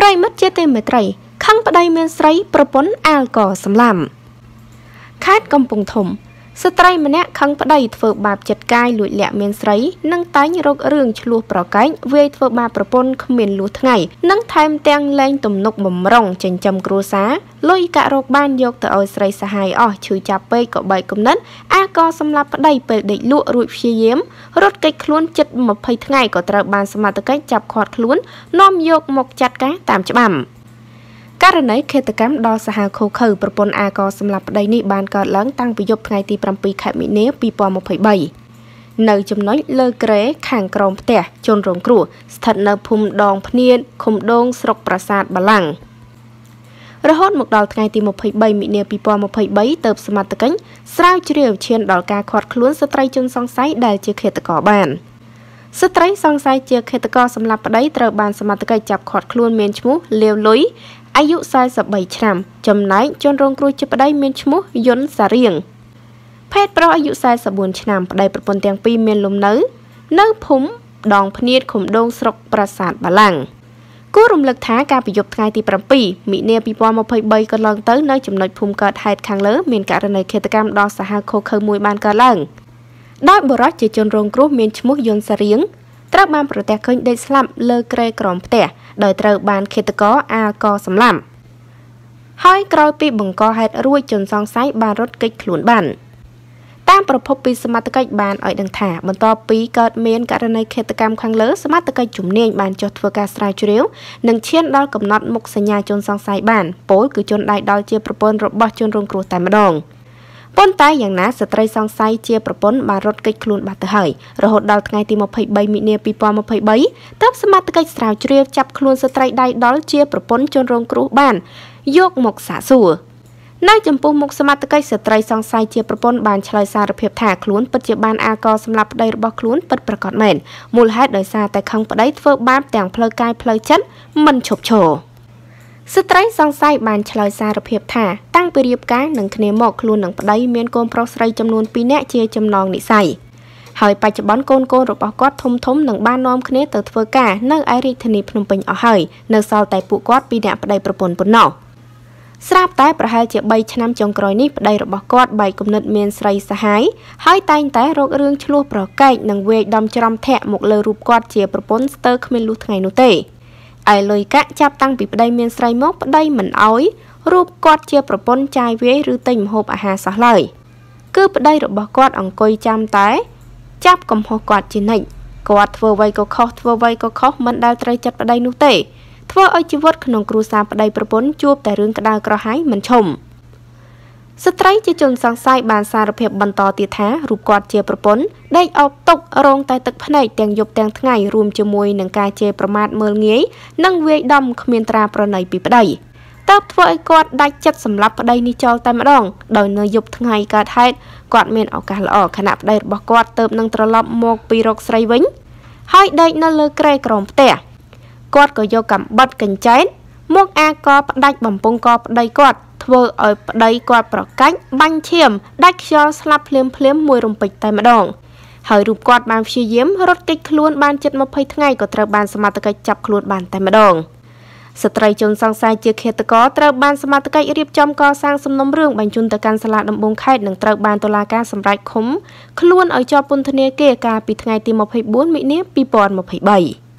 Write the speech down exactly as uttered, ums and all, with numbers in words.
ប្រិមិត្តជាទេមេត្រីខឹងប្តីមានស្រីប្រពន្ធអាលកសម្លាប់ខេត្តកំពង់ធំស្ត្រីម្នាក់ខឹងប្តីធ្វើបាបចិត្តកាយលួចលាក់មានស្រីនិងតែងរករឿងឆ្លោះប្រកែកវាយធ្វើបាបប្រពន្ធគ្មានលួសថ្ងៃនិងថែមទាំងលែងទំនុកបំរុងចិញ្ចឹមគ្រួសារលុយកាក់រកបានយកទៅឲ្យស្រីសហាយអស់ឈឺចាប់ពេកក៏បែកគំនិតអាកសម្លាប់ប្តីពេលដេកលក់រួចព្យាយាមរត់គេចខ្លួនជិតម្ភៃថ្ងៃក៏ត្រូវបានសមត្ថកិច្ចចាប់ឃាត់ខ្លួននាំយកមកចាត់ការតាមច្បាប់ករណីឃាតកម្មដល់សហគមន៍ខូខើប្រពន្ធអាកសម្លាប់ប្តីនេះបានកើតឡើងតាំងពីយប់ថ្ងៃទីប្រាំពីរខែមីនាពីរពាន់ម្ភៃបីនៅចំណុចលើក្រែខាងក្រោមផ្ទះជនរងគ្រោះស្ថិតនៅភូមិដងភ្នៀតឃុំដងស្រុកប្រាសាទបាឡាំងរហូតមកដល់ថ្ងៃទីម្ភៃបីមីនាពីរពាន់ម្ភៃបីទើបសមត្ថកិច្ចស្រាវជ្រាវឈានដល់ការឃាត់ខ្លួនស្ត្រីជនសង្ស័យដែលជាឃាតករបានស្ត្រីសង្ស័យជាឃាតករសម្លាប់ប្តីត្រូវបានសមត្ថកិច្ចចាប់ឃាត់ខ្លួនមានឈ្មោះលាវលុយអាយុសែសិបបីឆ្នាំចំណែកជនរងគ្រោះជាប្តីមានឈ្មោះយុនសារៀងភេទប្រុសអាយុសែសិបបួនឆ្នាំប្តីប្រពន្ធទាំងពីរមានលំនៅនៅភូមិដងភ្នៀតឃុំដងស្រុកប្រាសាទបាឡាំងគួររំលឹកថាការប្រយុទ្ធថ្ងៃទីប្រាំពីរមីនាពីរពាន់ម្ភៃបីកន្លងទៅនៅចំណុចភូមិកើតហេតុខាងលើមានករណីឃាតកម្មដល់សហគមន៍ខូខើមួយបានកើតឡើងដោយបុរសជាជនរងគ្រោះមានឈ្មោះយុនសារៀងត្រូវបានប្រទះឃើញដេកស្លាប់លើក្រែក្រោមផ្ទះដោយត្រូវបានឃាតករអាកសម្លាប់ហើយក្រោយពីបង្កហេតុរួចជនសង្ស័យបានរត់គេចខ្លួនបានតាមប្រភពពីសមត្ថកិច្ចបានឲ្យដឹងថាបន្ទាប់ពីកើតមានករណីឃាតកម្មខាងលើសមត្ថកិច្ចជំនាញបានចុះធ្វើការស្រាវជ្រាវនិងឈានដល់កំណត់មុខសញ្ញាជនសង្ស័យបានពោលគឺជនដៃដល់ជាប្រពន្ធរបស់ជនរងគ្រោះតែម្ដងប៉ុន្តែយ៉ាងណាស្ត្រីសង្ស័យជាប្រពន្ធបានរត់គេចខ្លួនបាត់ទៅហើយរហូតដល់ថ្ងៃទីម្ភៃបីមីនាពីរពាន់ម្ភៃបីទើបសមត្ថកិច្ចស្រាវជ្រាវចាប់ខ្លួនស្ត្រីដៃដល់ជាប្រពន្ធជនរងគ្រោះបានយកមកសាកសួរនៅចំពោះមុខសមត្ថកិច្ចស្ត្រីសង្ស័យជាប្រពន្ធបានឆ្លើយសារភាពថាខ្លួនពិតជាបានអាកសម្លាប់ប្តីរបស់ខ្លួនពិតប្រាកដមែនមូលហេតុដោយសារតែខឹងប្តីធ្វើបាបទាំងផ្លូវកាយផ្លូវចិត្តមិនឈប់ឈរស្ត្រីសង្ស័យបានឆ្លើយសារភាពថាតាំងពីរៀបការនឹងគ្នាមកខ្លួននឹងប្តីមានកូនប្រុសស្រីចំនួនពីរនាក់ជាចំណងនិស្ស័យហើយបច្ចុប្បន្នកូនកូនរបស់គាត់ធំធំនឹងបាននាំគ្នាទៅធ្វើការនៅឯរាជធានីភ្នំពេញអស់ហើយនៅសល់តែពួកគាត់ពីរនាក់ប្តីប្រពន្ធប៉ុណ្ណោះស្រាប់តែប្រហែលជាបីឆ្នាំចុងក្រោយនេះប្តីរបស់គាត់បែកគំនិតមានស្រីសហាយហើយតែងតែរករឿងឆ្លោះប្រកែកនិងវាយដំច្រំធាក់មកលើរូបគាត់ជាប្រពន្ធស្ទើរគ្មានលុះថ្ងៃនោះទេឯលុយកាក់ចាប់តាំងពីប្តីមានស្រីមកប្តីមិនអោយរូបគាត់ជាប្រពន្ធចាយវាយឬទិញម្ហូបអាហារសោះឡើយគឺប្តីរបស់គាត់អង្គុយចាំតែចាប់កំហុសគាត់ជានិច្ចគាត់ធ្វើអ្វីក៏ខុសធ្វើអ្វីក៏ខុសមិនដែលត្រូវចិត្តប្តីនោះទេធ្វើឲ្យជីវិតក្នុងគ្រួសារប្តីប្រពន្ធជួបតែរឿងក្តៅក្រហាយមិនឈប់ស្ត្រីជាជនសង្ស័យបានសារភាពបន្តទៀតថារូបគាត់ជាប្រពន្ធដេកអោបទុករងតែទឹកភ្នែកទាំងយប់ទាំងថ្ងៃរួមជាមួយនឹងការជេរប្រមាថមើលងាយនិងវាយដំគ្មានត្រាប្រណីពីប្តីតើបធ្វើឲ្យគាត់ដាច់ចិត្តសម្លាប់ប្តីនេះចោលតែម្ដងដោយនៅយប់ថ្ងៃកើតហេតុគាត់មានឱកាសល្អខណៈប្តីរបស់គាត់ទៅនឹងត្រឡប់មកពីរកស្រីវិញហើយដេកនៅលើក្រែក្រោមផ្ទះគាត់ក៏យកកាំបិតកញ្ចែតមកអាកផ្ដាច់បំពង់កប្តីគាត់ធ្វើឲ្យប្តីគាត់ប្រកាច់បាញ់ឈាមដាច់ខ្យល់ស្លាប់ភ្លាមភ្លាមមួយរំពេចតែម្ដងហើយរូបគាត់បានព្យាយាមរត់គេចខ្លួនបានជិតម្ភៃថ្ងៃក៏ត្រូវបានសមត្ថកិច្ចចាប់ខ្លួនបានតែម្ដងស្ត្រីជនសង្ស័យជាឃាតករត្រូវបានសមត្ថកិច្ចរៀបចំកសាងសំណុំរឿងបញ្ជូនទៅកាន់សាលាដំបងខេត្តនិងត្រូវបានតុលាការសម្រេចឃុំខ្លួនឲ្យជាប់ពន្ធនាគារកាលពីថ្ងៃទីម្ភៃបួនមីនាពីរពាន់ម្ភៃបី